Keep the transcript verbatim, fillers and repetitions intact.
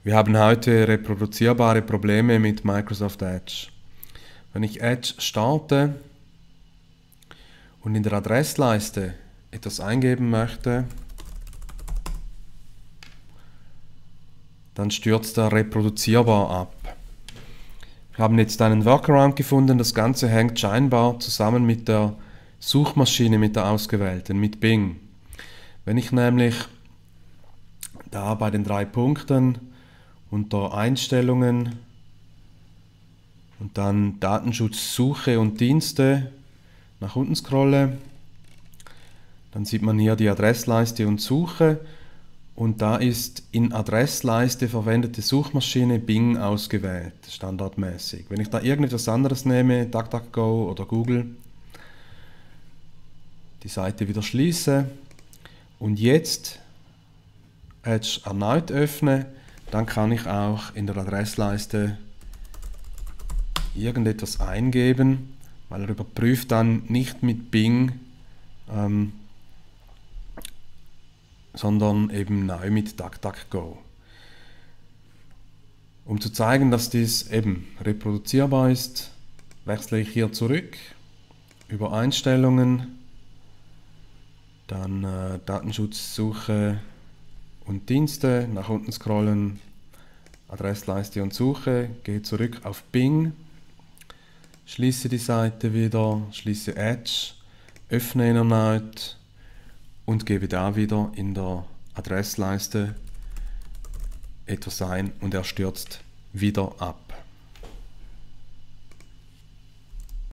Wir haben heute reproduzierbare Probleme mit Microsoft Edge. Wenn ich Edge starte und in der Adressleiste etwas eingeben möchte, dann stürzt er reproduzierbar ab. Wir haben jetzt einen Workaround gefunden, das Ganze hängt scheinbar zusammen mit der Suchmaschine, mit der ausgewählten, mit Bing. Wenn ich nämlich da bei den drei Punkten unter Einstellungen und dann Datenschutz, Suche und Dienste nach unten scrolle, dann sieht man hier die Adressleiste und Suche und da ist in Adressleiste verwendete Suchmaschine Bing ausgewählt, standardmäßig. Wenn ich da irgendetwas anderes nehme, DuckDuckGo oder Google, die Seite wieder schließe und jetzt Edge erneut öffne, dann kann ich auch in der Adressleiste irgendetwas eingeben, weil er überprüft dann nicht mit Bing, ähm, sondern eben neu mit DuckDuckGo. Um zu zeigen, dass dies eben reproduzierbar ist, wechsle ich hier zurück über Einstellungen, dann äh, Datenschutz, Suche und Dienste, nach unten scrollen, Adressleiste und Suche, gehe zurück auf Bing, schließe die Seite wieder, schließe Edge, öffne ihn erneut und gebe da wieder in der Adressleiste etwas ein und er stürzt wieder ab.